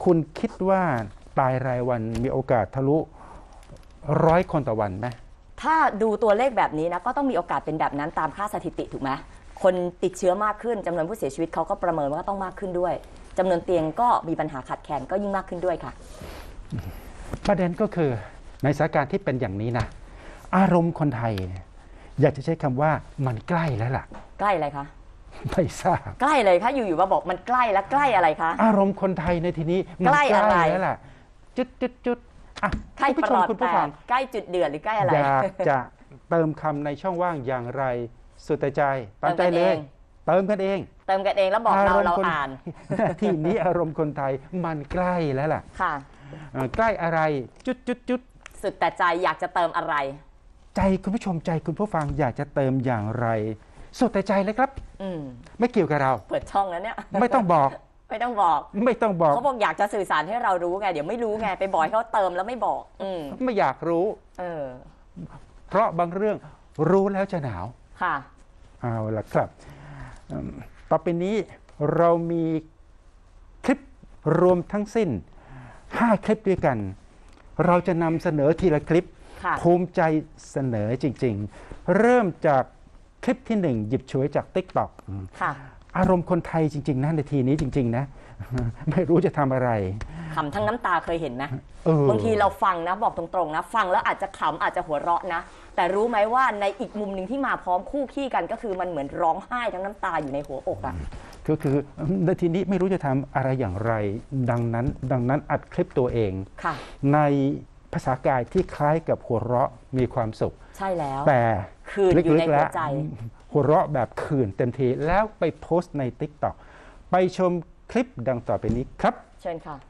คุณคิดว่าตายรายวันมีโอกาสทะลุ100 คนต่อวันไหมถ้าดูตัวเลขแบบนี้นะก็ต้องมีโอกาสเป็นแบบนั้นตามค่าสถิติถูกไหมคนติดเชื้อมากขึ้นจำนวนผู้เสียชีวิตเขาก็ประเมินว่าต้องมากขึ้นด้วยจำนวนเตียงก็มีปัญหาขาดแคลนก็ยิ่งมากขึ้นด้วยค่ะประเด็นก็คือในสถานการณ์ที่เป็นอย่างนี้นะอารมณ์คนไทยอยากจะใช้คำว่ามันใกล้แล้วล่ะใกล้อะไรคะไม่ทราบใกล้เลยคะอยู่ๆมาบอกมันใกล้แล้วใกล้อะไรคะอารมณ์คนไทยในทีนี้มันใกล้แล้วล่ะจุดใกล้ประหลอดแต่ใกล้จุดเดือดหรือใกล้อะไรอยากจะเติมคำในช่องว่างอย่างไรสุดใจตามใจเลยเติมกันเองแล้วบอกเราอ่านที่นี้อารมณ์คนไทยมันใกล้แล้วล่ะค่ะใกล้อะไรจุดสุดแต่ใจอยากจะเติมอะไรใจคุณผู้ชมใจคุณผู้ฟังอยากจะเติมอย่างไรสุดแต่ใจเลยครับไม่เกี่ยวกับเราเปิดช่องแล้วเนี่ยไม่ต้องบอกไม่ต้องบอกเขาบอกอยากจะสื่อสารให้เรารู้ไงเดี๋ยวไม่รู้ไงไปบอกให้เขาเติมแล้วไม่บอกไม่อยากรู้เพราะบางเรื่องรู้แล้วจะหนาวค่ะเอาล่ะครับต่อไปนี้เรามีคลิปรวมทั้งสิ้น5 คลิปด้วยกันเราจะนำเสนอทีละคลิปภูมิใจเสนอจริงๆเริ่มจากคลิปที่1หยิบฉวยจาก TikTok อารมณ์คนไทยจริงๆนะในทีนี้จริงๆนะไม่รู้จะทำอะไรขำทั้งน้ำตาเคยเห็นไหมบางทีเราฟังนะบอกตรงๆนะฟังแล้วอาจจะขำอาจจะหัวเราะนะแต่รู้ไหมว่าในอีกมุมหนึ่งที่มาพร้อมคู่ขี้กันก็คือมันเหมือนร้องไห้ทั้งน้ำตาอยู่ในหัวอกอะคือในทีนี้ไม่รู้จะทำอะไรอย่างไรดังนั้นอัดคลิปตัวเองในภาษากายที่คล้ายกับหัวเราะมีความสุขใช่แล้วแต่คืนอยู่ในหัวใจหัวเราะแบบคืนเต็มทีแล้วไปโพสต์ใน TikTok ไปชมคลิปดังต่อไปนี้ครับเชิญค่ะ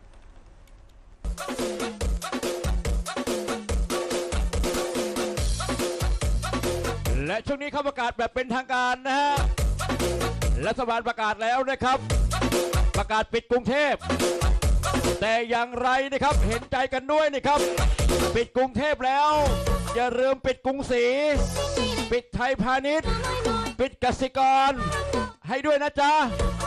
และช่วงนี้เขาประกาศแบบเป็นทางการนะฮะรัฐบาลประกาศแล้วนะครับประกาศปิดกรุงเทพแต่อย่างไรนะครับเห็นใจกันด้วยนะครับปิดกรุงเทพแล้วอย่าลืมปิดกรุงศรีปิดไทยพาณิชย์ปิดกสิกรให้ด้วยนะจ๊ะ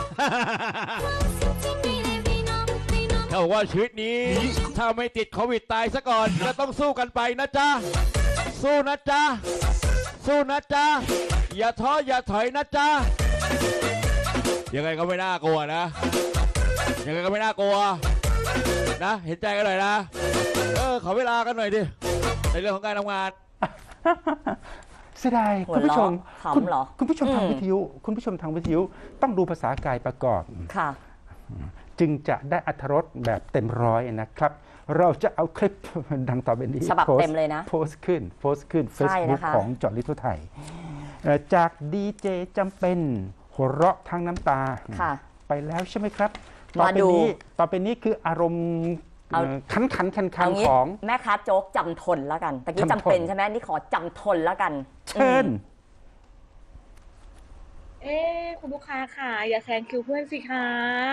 เขาบอกว่าชีวิตนี้ถ้าไม่ติดโควิดตายซะก่อนก็ต้องสู้กันไปนะจ๊ะสู้นะจ๊ะสู้นะจ๊ะอย่าท้ออย่าถอยนะจ๊ะยังไงก็ไม่น่ากลัวนะยังไงก็ไม่น่ากลัวนะเห็นใจกันหน่อยนะขอเวลากันหน่อยดิในเรื่องของการทำงานเสียดายคุณผู้ชมคุณผู้ชมทางวิทยุคุณผู้ชมทางวิทยุต้องดูภาษากายประกอบค่ะจึงจะได้อรรถรสแบบเต็มร้อยนะครับเราจะเอาคลิปดังต่อไปนี้ฉบับเต็มเลยนะโพสต์ขึ้น Facebook ของเจาะลึกทั่วไทยจากดีเจจำเป็นหัวเราะทั้งน้ำตาไปแล้วใช่ไหมครับต่อไปนี้คืออารมณ์คันของแม่ค้าโจ๊กจำทนแล้วกันตะกี้จำเป็นใช่ไหมนี่ขอจำทนแล้วกันเชิญคุณลูกค้าค่ะอย่าแซงคิวเพื่อนสิคะ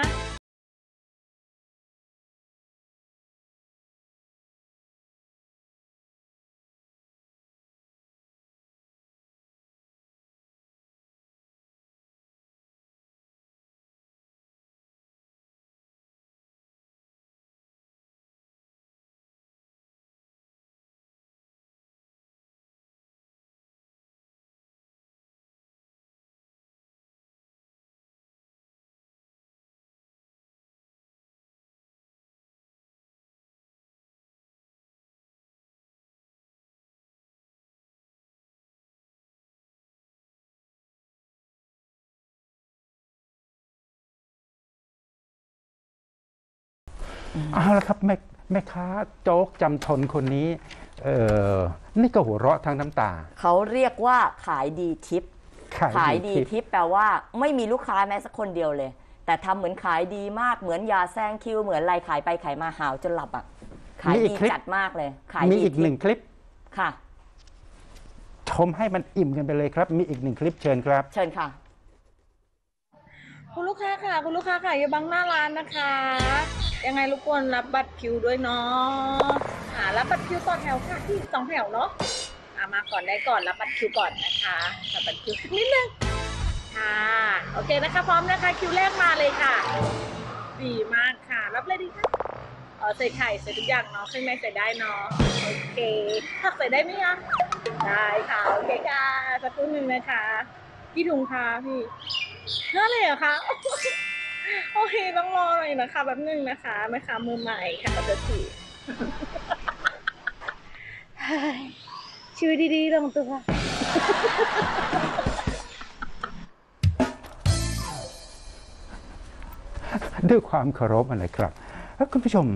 เอาละครับแม่ค้าโจ๊กจำทนคนนี้นี่ก็หัวเราะทั้งน้ำตาเขาเรียกว่าขายดีทิปขายดีทิปแปลว่าไม่มีลูกค้าแม้สักคนเดียวเลยแต่ทำเหมือนขายดีมากเหมือนยาแซงคิวเหมือนอะไรขายไปขายมาหาวจนหลับอ่ะขายดีจัดมากเลยขายมีอีก1 คลิปค่ะชมให้มันอิ่มกันไปเลยครับมีอีก1 คลิปเชิญครับเชิญค่ะคุณลูกค้าค่ะคุณลูกค้าค่ะอย่าบังหน้าร้านนะคะยังไงรบกวนรับบัตรคิวด้วยเนาะรับบัตรคิวต่อแถวค่ะที่2 แถวเนาะมาก่อนได้ก่อนรับบัตรคิวก่อนนะคะรับบัตรคิวนิดนึงค่ะโอเคนะคะพร้อมนะคะคิวแรกมาเลยค่ะดีมากค่ะรับเลยดีค่ะใส่ไข่ใส่ทุกอย่างเนาะเครื่องในใส่ได้เนาะโอเคผักใส่ได้ไหมคะได้ค่ะโอเคค่ะสักครู่หนึ่งนะคะกี่ถุงคะพี่น่าเลยเหรอคะโอเคต้องรอหน่อยนะคะแป๊บนึงนะคะแม่ค้ามือใหม่ค่ะขอโทษทีชีวิตดีๆลงตัวด้วยความเคารพอะไรครับแล้วคุณผู้ชม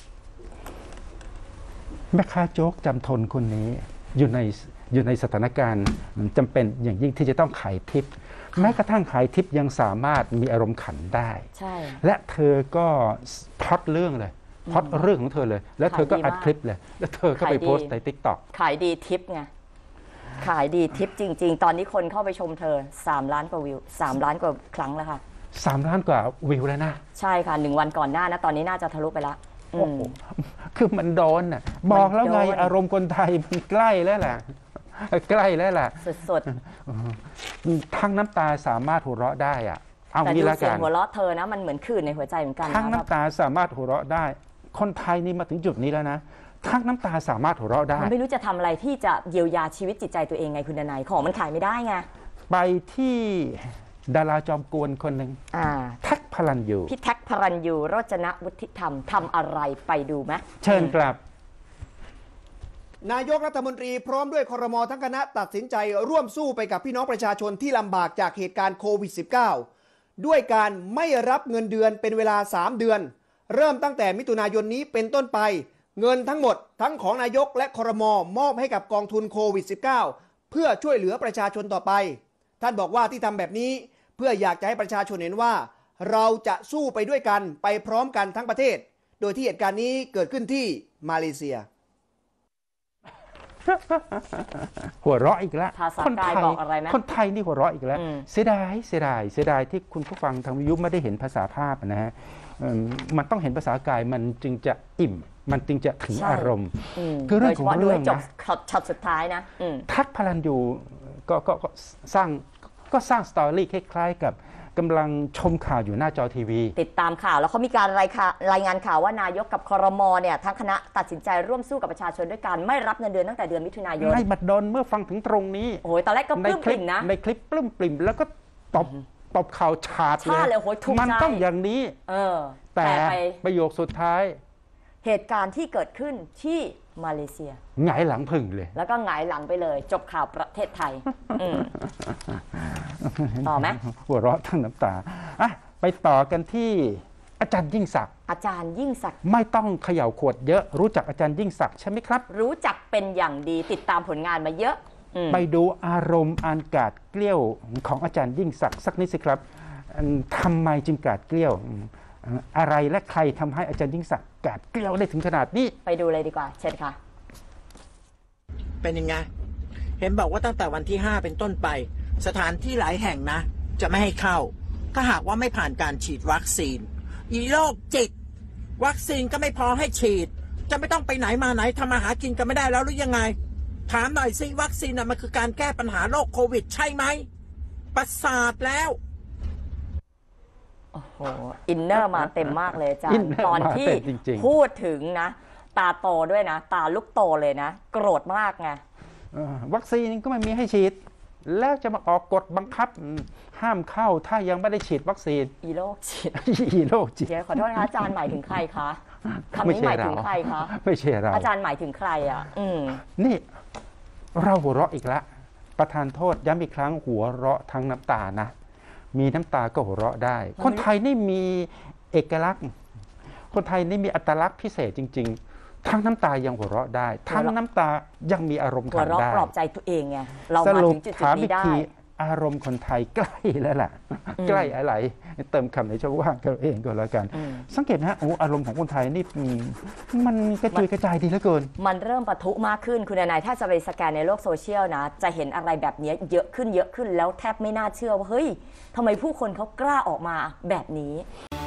แม่ค้าโจ๊กจำทนคนนี้อยู่ในสถานการณ์จำเป็นอย่างยิ่งที่จะต้องขายทิปแม้กระทั่งขายทิปยังสามารถมีอารมณ์ขันได้ใช่และเธอก็พล็อตเรื่องเลยพล็อตเรื่องของเธอเลย แล้วเธอก็อัดคลิปเลยแล้วเธอก็ไปโพสต์ใน TikTok ขายดีทิปไงขายดีทิปจริงๆตอนนี้คนเข้าไปชมเธอ3 ล้านกว่าวิว3 ล้านกว่าครั้งแล้วค่ะ 3 ล้านกว่าวิวแล้วนะใช่ค่ะ1 วันก่อนหน้านะตอนนี้น่าจะทะลุไปแล้วคือมันโดนน่ะบอกแล้วไงอารมณ์คนไทยมันใกล้แล้วแหละใกล้แล้วแหละสดๆทั้งน้ำตาสามารถหัวเราะได้อะเอาแต่งี้ละกันเสียงหัวเราะเธอนะมันเหมือนคลื่นในหัวใจเหมือนกันทั้งน้ำตาสามารถหัวเราะได้คนไทยนี่มาถึงจุดนี้แล้วนะทั้งน้ำตาสามารถหัวเราะได้มันไม่รู้จะทำอะไรที่จะเยียวยาชีวิตจิตใจตัวเองไงคุณดนัยของมันขายไม่ได้ไงไปที่ดาราจอมกวนคนหนึ่งแท็กพลันยูพี่แท็กพลันยูโรจนวุฒิธรรมทำอะไรไปดูไหมเชิญครับนายกรัฐมนตรีพร้อมด้วยครม.ทั้งคณะตัดสินใจร่วมสู้ไปกับพี่น้องประชาชนที่ลำบากจากเหตุการณ์โควิด -19 ด้วยการไม่รับเงินเดือนเป็นเวลา3 เดือนเริ่มตั้งแต่มิถุนายนนี้เป็นต้นไปเงินทั้งหมดทั้งของนายกและครม.มอบให้กับกองทุนโควิด -19 เพื่อช่วยเหลือประชาชนต่อไปท่านบอกว่าที่ทำแบบนี้เพื่ออยากจะให้ประชาชนเห็นว่าเราจะสู้ไปด้วยกันไปพร้อมกันทั้งประเทศโดยที่เหตุการณ์นี้เกิดขึ้นที่มาเลเซียหัวเราะอีกแล้วคนไทยบอกอะไรไหมคนไทยนี่หัวเราะอีกแล้วเสียดายที่คุณผู้ฟังทางวิทยุไม่ได้เห็นภาษาภาพนะฮะมันต้องเห็นภาษากายมันจึงจะอิ่มมันจึงจะถึงอารมณ์คือเรื่องของเรื่องนะช็อตสุดท้ายนะทักพลันยูก็สร้างสตอรี่คล้ายๆกับกำลังชมข่าวอยู่หน้าจอทีวีติดตามข่าวแล้วเขามีการรายงานข่าวว่านายกกับครม.เนี่ยทั้งคณะตัดสินใจร่วมสู้กับประชาชนด้วยการไม่รับเงินเดือนตั้งแต่เดือนมิถุนายนให้บัดดลเมื่อฟังถึงตรงนี้โอ้ยตอนแรกก็ปลื้มปริ่มนะในคลิปปลื้มปริ่มแล้วก็ตบข่าวฉาดเลยมันต้องอย่างนี้แต่ประโยคสุดท้ายเหตุการณ์ที่เกิดขึ้นที่มาเลเซียหงายหลังพึ่งเลยแล้วก็หงายหลังไปเลยจบข่าวประเทศไทยต่อไหมหัวเราะทั้งน้ำตาไปต่อกันที่อาจารย์ยิ่งศักดิ์อาจารย์ยิ่งศักดิ์ไม่ต้องเขย่าขวดเยอะรู้จักอาจารย์ยิ่งศักดิ์ใช่ไหมครับรู้จักเป็นอย่างดีติดตามผลงานมาเยอะไปดูอารมณ์อันกาดเกลี้ยวของอาจารย์ยิ่งศักดิ์สักนิดสิครับทำไมจึงกาดเกลี้ยวอะไรและใครทำให้อาจารย์ยิ่งศักดิ์กาดเกลี้ยวได้ถึงขนาดนี้ไปดูเลยดีกว่าเชิญค่ะเป็นยังไงเห็นบอกว่าตั้งแต่วันที่5เป็นต้นไปสถานที่หลายแห่งนะจะไม่ให้เข้าถ้าหากว่าไม่ผ่านการฉีดวัคซีนอีโรคจิตวัคซีนก็ไม่พอให้ฉีดจะไม่ต้องไปไหนมาไหนทำมาหากินกันไม่ได้แล้วหรือยังไงถามหน่อยสิวัคซีนน่ะมันคือการแก้ปัญหาโรคโควิดใช่ไหมประสาทแล้วโอ้โหอินเนอร์มาเต็มมากเลยอาจารย์ตอนที่พูดถึงนะตาโตด้วยนะตาลุกโตเลยนะโกรธมากไงวัคซีนก็ไม่มีให้ฉีดแล้วจะมาออกกฎบังคับห้ามเข้าถ้ายังไม่ได้ฉีดวัคซีนอีโรคจิตขอโทษนะคะอาจารย์หมายถึงใครคะคำนี้หมายถึงใครคะไม่ใช่เราอาจารย์หมายถึงใครอ่ะนี่เราหัวเราะอีกแล้วประธานโทษย้ำอีกครั้งหัวเราะทั้งน้ำตานะมีน้ำตาก็หัวเราะได้คนไทยนี่มีเอกลักษณ์คนไทยนี่มีอัตลักษณ์พิเศษจริงๆทั้งน้ำตายังหัวเราะได้ทั้งน้ำตายังมีอารมณ์ขันได้หัวเราะปลอบใจตัวเองไงเรามาถึงจุดนี้ได้อารมณ์คนไทยใกล้แล้วล่ะใกล้อะไรเติมคำในช่องว่างกันเองก็แล้วกันสังเกตนะอารมณ์ของคนไทยนี่มันกระจุยกระจายดีเหลือเกินมันเริ่มปะทุมากขึ้นคุณนายถ้าจะไปสแกนในโลกโซเชียลนะจะเห็นอะไรแบบนี้เยอะขึ้นแล้วแทบไม่น่าเชื่อว่าเฮ้ยทำไมผู้คนเขากล้าออกมาแบบนี้